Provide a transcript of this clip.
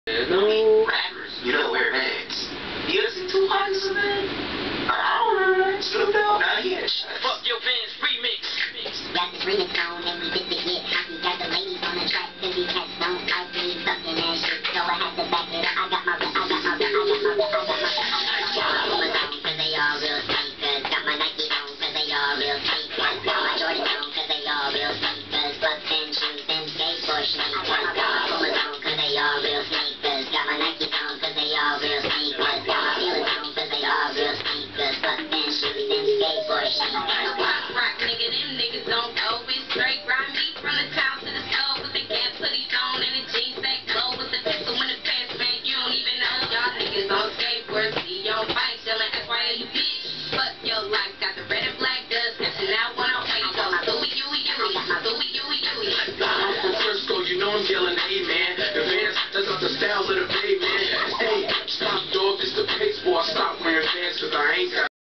No. Rappers, you don't wear bags. You ever seen Tupac or something? I don't remember that. Snoop Dogg, not here. Fuck your fans, remix. Got this remix on and we fit to get hockey. Got the ladies on the track, cause these cats don't like me sucking that shit. So I had to back it up. I got my Pumas on, cause they all real sneakers. Got my Nike on, cause they all real sneakers. Got my Jordan on, cause they all real sneakers. Bucks and shoes and skateboard sneakers. Got my Pumas on, cause they all real sneakers. Got my Nike on, cause they all real sneakers. Got my Feelings on, cause they all real sneakers. Bucks and shoes and skateboard sneakers. Rock nigga, them niggas don't go. It's straight grind me from the town to the stove with the gas hoodies on and the jeans back low with the pistol in the pants, man. You don't even know y'all niggas on skateboards. See y'all bike selling SYL, you bitch. Fuck your life, got the red and black dust. And now when I wake up, Louie, Louie, Louie, Louie, Louie, Louie. I'm from Frisco, you know I'm yelling, hey man. Advance, that's not the style of the bay, man. Hey, stop dog, it's the pace, boy. I stop wearing fans cause I ain't got